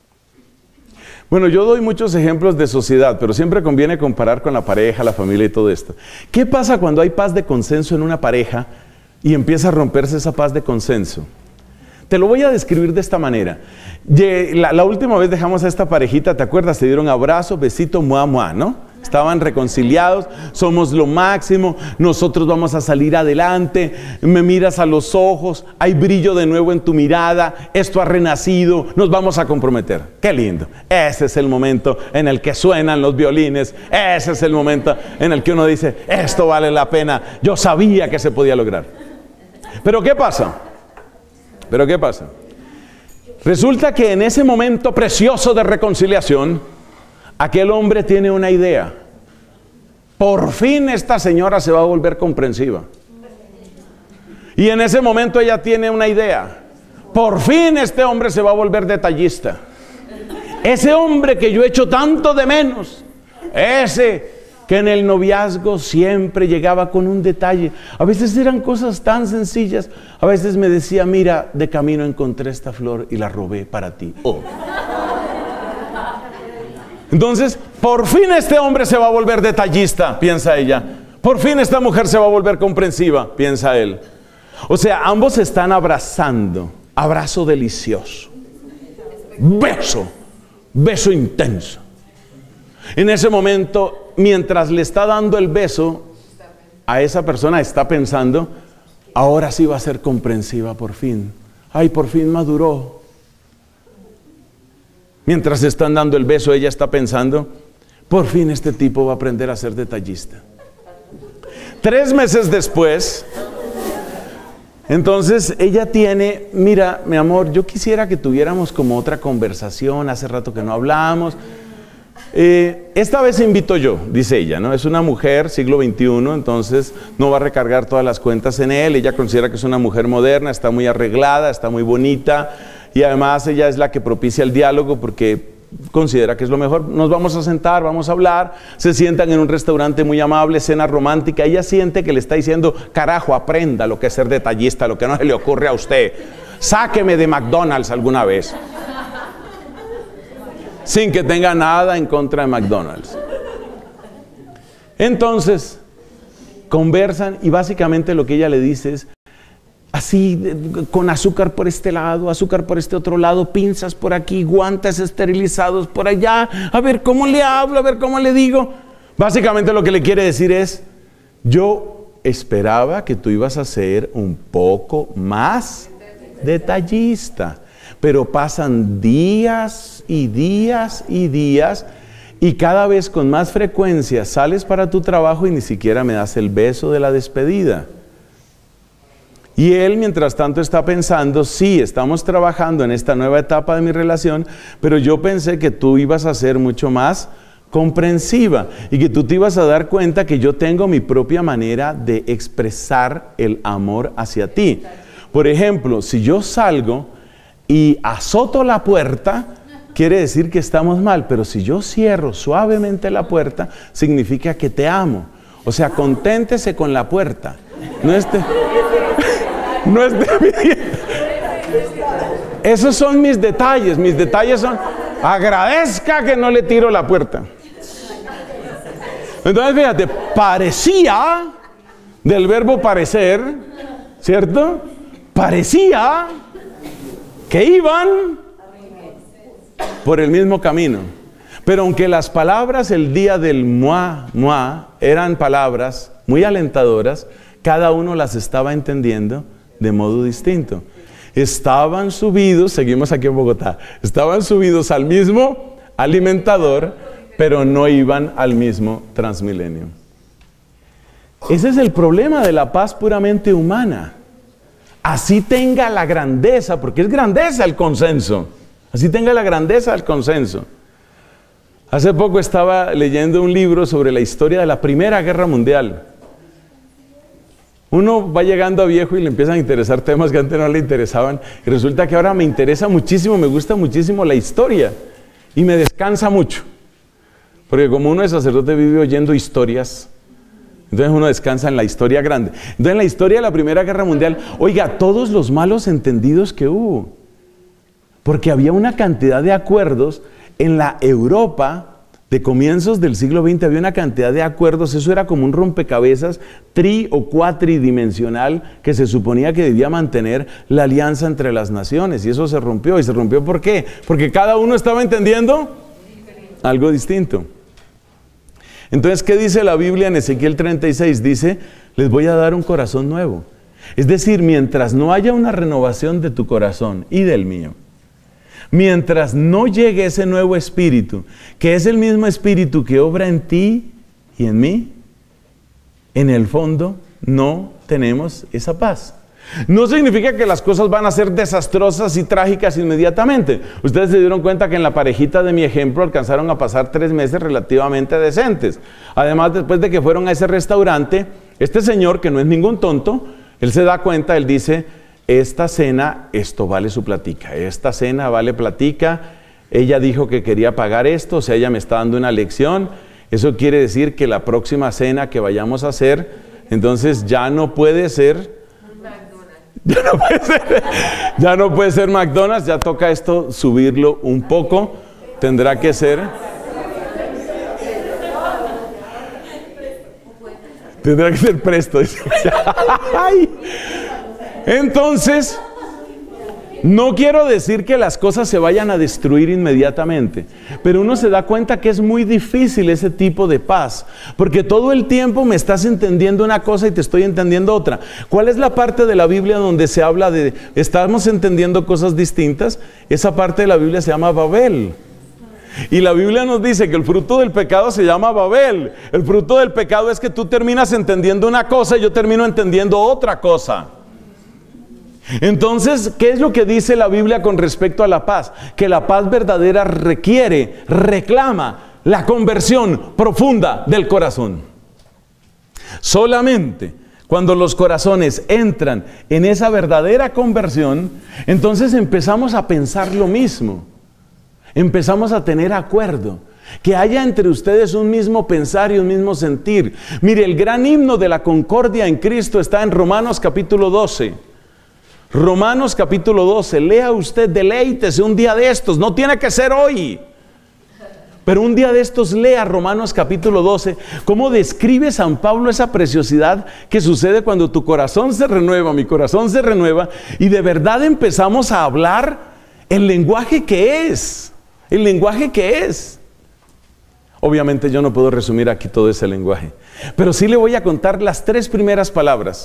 Bueno, yo doy muchos ejemplos de sociedad, pero siempre conviene comparar con la pareja, la familia y todo esto. ¿Qué pasa cuando hay paz de consenso en una pareja y empieza a romperse esa paz de consenso? Te lo voy a describir de esta manera. La, la última vez dejamos a esta parejita, ¿te acuerdas? Se dieron abrazo, besito, mua, mua, ¿no? Estaban reconciliados, somos lo máximo, nosotros vamos a salir adelante, me miras a los ojos, hay brillo de nuevo en tu mirada, esto ha renacido, nos vamos a comprometer. ¡Qué lindo! Ese es el momento en el que suenan los violines, ese es el momento en el que uno dice, esto vale la pena, yo sabía que se podía lograr. ¿Pero qué pasa? ¿Pero qué pasa? Resulta que en ese momento precioso de reconciliación, aquel hombre tiene una idea. Por fin esta señora se va a volver comprensiva. Y en ese momento ella tiene una idea. Por fin este hombre se va a volver detallista. Ese hombre que yo echo tanto de menos. Ese que en el noviazgo siempre llegaba con un detalle. A veces eran cosas tan sencillas. A veces me decía, mira, de camino encontré esta flor y la robé para ti. Oh. Entonces, por fin este hombre se va a volver detallista, piensa ella. Por fin esta mujer se va a volver comprensiva, piensa él. O sea, ambos se están abrazando. Abrazo delicioso. Beso. Beso intenso. En ese momento, mientras le está dando el beso a esa persona, está pensando, ahora sí va a ser comprensiva por fin. Ay, por fin maduró. Mientras están dando el beso, ella está pensando, por fin este tipo va a aprender a ser detallista. Tres meses después, entonces ella tiene, mira, mi amor, yo quisiera que tuviéramos como otra conversación, hace rato que no hablamos. Eh, esta vez invito yo, dice ella, ¿no? Es una mujer, siglo veintiuno, entonces no va a recargar todas las cuentas en él. Ella considera que es una mujer moderna, está muy arreglada, está muy bonita. Y además ella es la que propicia el diálogo porque considera que es lo mejor. Nos vamos a sentar, vamos a hablar. Se sientan en un restaurante muy amable, cena romántica. Ella siente que le está diciendo, carajo, aprenda lo que es ser detallista, lo que no se le ocurre a usted. Sáqueme de McDonald's alguna vez. Sin que tenga nada en contra de McDonald's. Entonces, conversan y básicamente lo que ella le dice es, así, con azúcar por este lado, azúcar por este otro lado, pinzas por aquí, guantes esterilizados por allá, a ver cómo le hablo, a ver cómo le digo. Básicamente lo que le quiere decir es, yo esperaba que tú ibas a ser un poco más detallista, pero pasan días y días y días y cada vez con más frecuencia sales para tu trabajo y ni siquiera me das el beso de la despedida. Y él, mientras tanto, está pensando, sí, estamos trabajando en esta nueva etapa de mi relación, pero yo pensé que tú ibas a ser mucho más comprensiva y que tú te ibas a dar cuenta que yo tengo mi propia manera de expresar el amor hacia ti. Por ejemplo, si yo salgo y azoto la puerta, quiere decir que estamos mal, pero si yo cierro suavemente la puerta, significa que te amo. O sea, conténtese con la puerta. No esté... No esté pidiendo. Esos son mis detalles. Mis detalles son, agradezca que no le tiro la puerta. Entonces, fíjate, parecía, del verbo parecer, ¿cierto? Parecía que iban por el mismo camino. Pero aunque las palabras el día del moi, moi, eran palabras muy alentadoras, cada uno las estaba entendiendo de modo distinto. Estaban subidos, seguimos aquí en Bogotá, estaban subidos al mismo alimentador, pero no iban al mismo Transmilenio. Ese es el problema de la paz puramente humana. Así tenga la grandeza, porque es grandeza el consenso, así tenga la grandeza del consenso. Hace poco estaba leyendo un libro sobre la historia de la Primera Guerra Mundial. Uno va llegando a viejo y le empiezan a interesar temas que antes no le interesaban. Y resulta que ahora me interesa muchísimo, me gusta muchísimo la historia. Y me descansa mucho. Porque como uno es sacerdote vive oyendo historias, entonces uno descansa en la historia grande. Entonces en la historia de la Primera Guerra Mundial, oiga, todos los malos entendidos que hubo. Porque había una cantidad de acuerdos en la Europa de comienzos del siglo veinte, había una cantidad de acuerdos, eso era como un rompecabezas tri o cuatridimensional que se suponía que debía mantener la alianza entre las naciones, y eso se rompió. ¿Y se rompió por qué? Porque cada uno estaba entendiendo algo distinto. Entonces, ¿qué dice la Biblia en Ezequiel treinta y seis? Dice, les voy a dar un corazón nuevo. Es decir, mientras no haya una renovación de tu corazón y del mío, mientras no llegue ese nuevo espíritu, que es el mismo espíritu que obra en ti y en mí, en el fondo no tenemos esa paz. No significa que las cosas van a ser desastrosas y trágicas inmediatamente. Ustedes se dieron cuenta que en la parejita de mi ejemplo alcanzaron a pasar tres meses relativamente decentes. Además, después de que fueron a ese restaurante, este señor, que no es ningún tonto, él se da cuenta, él dice, esta cena, esto vale su platica, esta cena vale platica, ella dijo que quería pagar esto, o sea, ella me está dando una lección. Eso quiere decir que la próxima cena que vayamos a hacer, entonces ya no puede ser... Ya no puede ser, ya no puede ser McDonald's, ya toca esto subirlo un poco, tendrá que ser, tendrá que ser presto. Entonces, no quiero decir que las cosas se vayan a destruir inmediatamente, pero uno se da cuenta que es muy difícil ese tipo de paz, porque todo el tiempo me estás entendiendo una cosa y te estoy entendiendo otra. ¿Cuál es la parte de la Biblia donde se habla de estamos entendiendo cosas distintas? Esa parte de la Biblia se llama Babel. Y la Biblia nos dice que el fruto del pecado se llama Babel. El fruto del pecado es que tú terminas entendiendo una cosa y yo termino entendiendo otra cosa. Entonces, ¿qué es lo que dice la Biblia con respecto a la paz? Que la paz verdadera requiere, reclama la conversión profunda del corazón. Solamente cuando los corazones entran en esa verdadera conversión, entonces empezamos a pensar lo mismo. Empezamos a tener acuerdo. Que haya entre ustedes un mismo pensar y un mismo sentir. Mire, el gran himno de la concordia en Cristo está en Romanos capítulo doce. Romanos capítulo doce, lea usted, deleítese un día de estos, no tiene que ser hoy, pero un día de estos lea Romanos capítulo doce, cómo describe San Pablo esa preciosidad que sucede cuando tu corazón se renueva, mi corazón se renueva, y de verdad empezamos a hablar el lenguaje que es, el lenguaje que es. Obviamente yo no puedo resumir aquí todo ese lenguaje, pero sí le voy a contar las tres primeras palabras.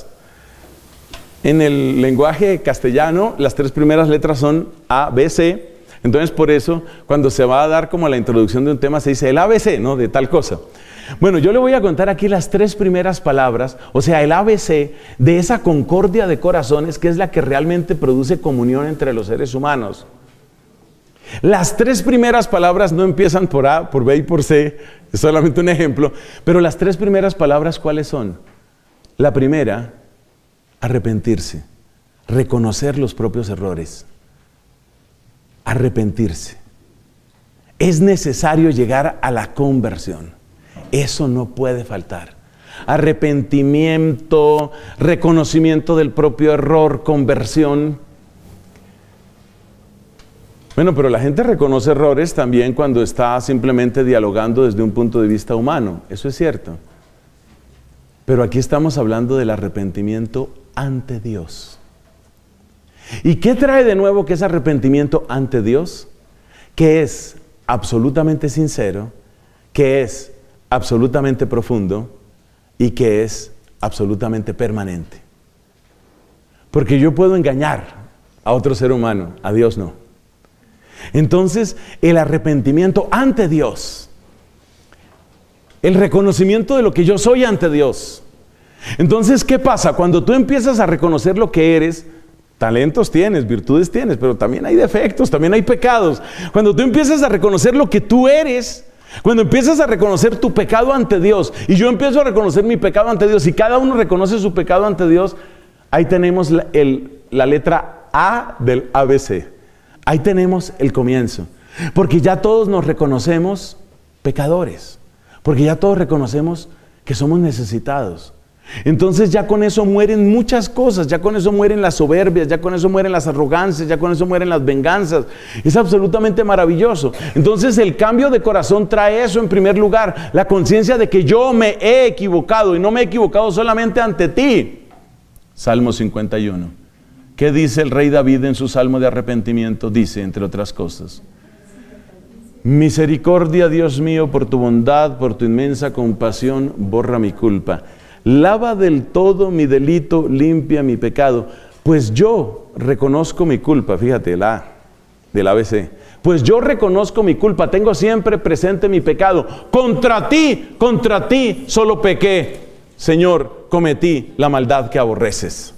En el lenguaje castellano, las tres primeras letras son A, B, C. Entonces, por eso, cuando se va a dar como la introducción de un tema, se dice el A B C, ¿no? De tal cosa. Bueno, yo le voy a contar aquí las tres primeras palabras, o sea, el A B C de esa concordia de corazones, que es la que realmente produce comunión entre los seres humanos. Las tres primeras palabras no empiezan por A, por B y por C, es solamente un ejemplo, pero las tres primeras palabras, ¿cuáles son? La primera, arrepentirse, reconocer los propios errores, arrepentirse. Es necesario llegar a la conversión, eso no puede faltar. Arrepentimiento, reconocimiento del propio error, conversión. Bueno, pero la gente reconoce errores también cuando está simplemente dialogando desde un punto de vista humano, eso es cierto. Pero aquí estamos hablando del arrepentimiento ante Dios. ¿Y qué trae de nuevo que es arrepentimiento ante Dios? Que es absolutamente sincero, que es absolutamente profundo y que es absolutamente permanente. Porque yo puedo engañar a otro ser humano, a Dios no. Entonces, el arrepentimiento ante Dios, el reconocimiento de lo que yo soy ante Dios. Entonces, ¿qué pasa? Cuando tú empiezas a reconocer lo que eres, talentos tienes, virtudes tienes, pero también hay defectos, también hay pecados. Cuando tú empiezas a reconocer lo que tú eres, cuando empiezas a reconocer tu pecado ante Dios, y yo empiezo a reconocer mi pecado ante Dios, y cada uno reconoce su pecado ante Dios, ahí tenemos la, el, la letra A del A B C. Ahí tenemos el comienzo. Porque ya todos nos reconocemos pecadores. Porque ya todos reconocemos que somos necesitados. Entonces ya con eso mueren muchas cosas, ya con eso mueren las soberbias, ya con eso mueren las arrogancias, ya con eso mueren las venganzas. Es absolutamente maravilloso. Entonces el cambio de corazón trae eso en primer lugar, la conciencia de que yo me he equivocado y no me he equivocado solamente ante ti. Salmo cincuenta y uno. ¿Qué dice el rey David en su salmo de arrepentimiento? Dice, entre otras cosas, Misericordia, Dios mío, por tu bondad, por tu inmensa compasión, borra mi culpa. Lava del todo mi delito, limpia mi pecado. Pues yo reconozco mi culpa, fíjate, la del A B C. Pues yo reconozco mi culpa, tengo siempre presente mi pecado. Contra ti, contra ti solo pequé. Señor, cometí la maldad que aborreces.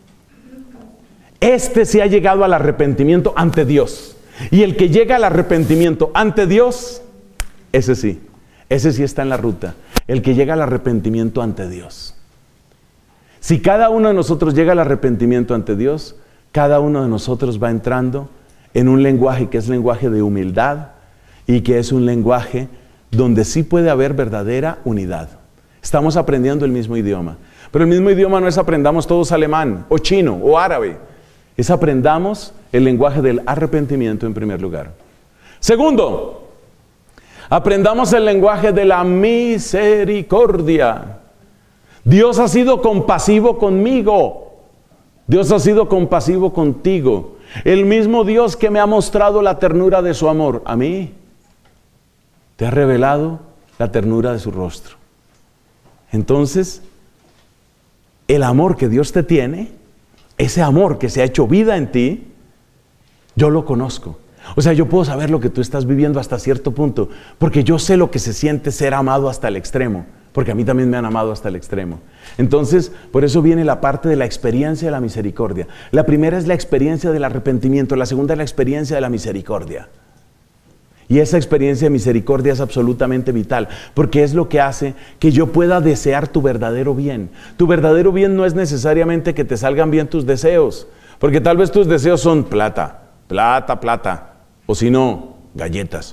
Este se ha llegado al arrepentimiento ante Dios. Y el que llega al arrepentimiento ante Dios, ese sí, ese sí está en la ruta. El que llega al arrepentimiento ante Dios. Si cada uno de nosotros llega al arrepentimiento ante Dios, cada uno de nosotros va entrando en un lenguaje que es lenguaje de humildad y que es un lenguaje donde sí puede haber verdadera unidad. Estamos aprendiendo el mismo idioma, pero el mismo idioma no es aprendamos todos alemán o chino o árabe, es aprendamos el lenguaje del arrepentimiento en primer lugar. Segundo, aprendamos el lenguaje de la misericordia. Dios ha sido compasivo conmigo. Dios ha sido compasivo contigo. El mismo Dios que me ha mostrado la ternura de su amor a mí, te ha revelado la ternura de su rostro. Entonces, el amor que Dios te tiene, ese amor que se ha hecho vida en ti, yo lo conozco. O sea, yo puedo saber lo que tú estás viviendo hasta cierto punto, porque yo sé lo que se siente ser amado hasta el extremo, porque a mí también me han amado hasta el extremo. Entonces, por eso viene la parte de la experiencia de la misericordia. La primera es la experiencia del arrepentimiento, la segunda es la experiencia de la misericordia. Y esa experiencia de misericordia es absolutamente vital, porque es lo que hace que yo pueda desear tu verdadero bien. Tu verdadero bien no es necesariamente que te salgan bien tus deseos, porque tal vez tus deseos son plata, plata, plata, o si no, galletas.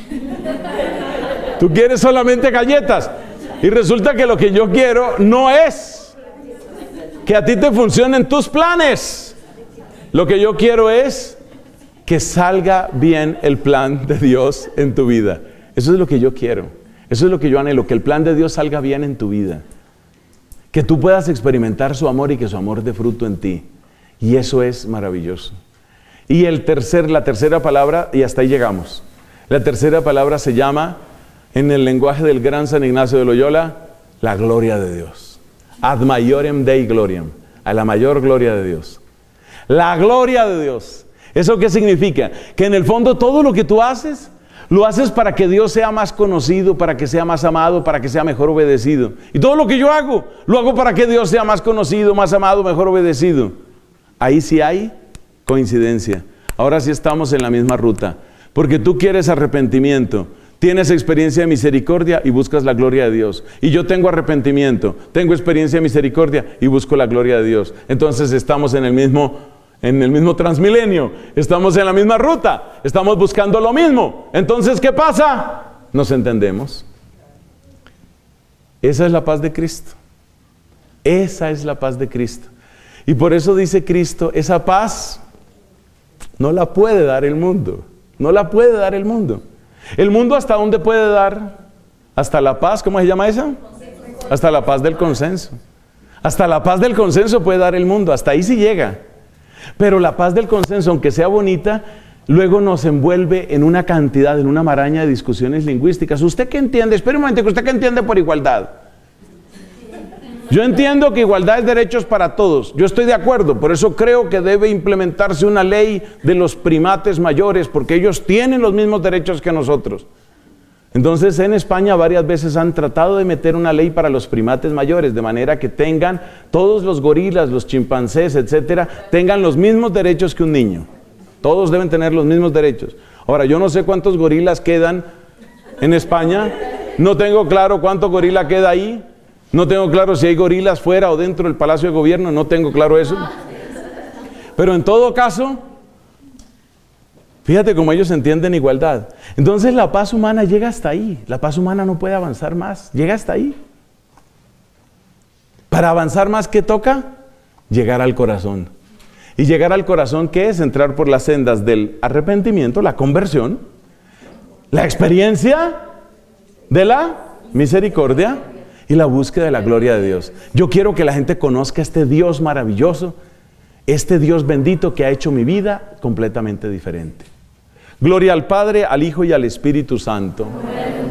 Tú quieres solamente galletas, y resulta que lo que yo quiero no es que a ti te funcionen tus planes. Lo que yo quiero es que salga bien el plan de Dios en tu vida. Eso es lo que yo quiero. Eso es lo que yo anhelo, que el plan de Dios salga bien en tu vida. Que tú puedas experimentar su amor y que su amor dé fruto en ti. Y eso es maravilloso. Y el tercer, la tercera palabra, y hasta ahí llegamos. La tercera palabra se llama, en el lenguaje del gran San Ignacio de Loyola, la gloria de Dios. Ad maiorem Dei gloriam. A la mayor gloria de Dios. La gloria de Dios. ¿Eso qué significa? Que en el fondo todo lo que tú haces, lo haces para que Dios sea más conocido, para que sea más amado, para que sea mejor obedecido. Y todo lo que yo hago, lo hago para que Dios sea más conocido, más amado, mejor obedecido. Ahí sí hay coincidencia. Ahora sí estamos en la misma ruta. Porque tú quieres arrepentimiento, tienes experiencia de misericordia y buscas la gloria de Dios. Y yo tengo arrepentimiento, tengo experiencia de misericordia y busco la gloria de Dios. Entonces estamos en el mismo En el mismo transmilenio, estamos en la misma ruta, estamos buscando lo mismo. Entonces, ¿qué pasa? Nos entendemos. Esa es la paz de Cristo. Esa es la paz de Cristo. Y por eso dice Cristo, esa paz no la puede dar el mundo. No la puede dar el mundo. ¿El mundo hasta dónde puede dar? Hasta la paz, ¿cómo se llama esa? Hasta la paz del consenso. Hasta la paz del consenso puede dar el mundo, hasta ahí sí llega. Pero la paz del consenso, aunque sea bonita, luego nos envuelve en una cantidad, en una maraña de discusiones lingüísticas. ¿Usted qué entiende? Espera un momento, ¿usted qué entiende por igualdad? Yo entiendo que igualdad es derechos para todos. Yo estoy de acuerdo, por eso creo que debe implementarse una ley de los primates mayores, porque ellos tienen los mismos derechos que nosotros. Entonces en España varias veces han tratado de meter una ley para los primates mayores, de manera que tengan todos los gorilas, los chimpancés, etcétera, tengan los mismos derechos que un niño. Todos deben tener los mismos derechos. Ahora, yo no sé cuántos gorilas quedan en España, no tengo claro cuánto gorila queda ahí, no tengo claro si hay gorilas fuera o dentro del Palacio de Gobierno, no tengo claro eso. Pero en todo caso, fíjate cómo ellos entienden igualdad. Entonces la paz humana llega hasta ahí. La paz humana no puede avanzar más. Llega hasta ahí. Para avanzar más, ¿qué toca? Llegar al corazón. Y llegar al corazón, ¿qué es? Entrar por las sendas del arrepentimiento, la conversión, la experiencia de la misericordia y la búsqueda de la gloria de Dios. Yo quiero que la gente conozca este Dios maravilloso, este Dios bendito que ha hecho mi vida completamente diferente. Gloria al Padre, al Hijo y al Espíritu Santo. Como era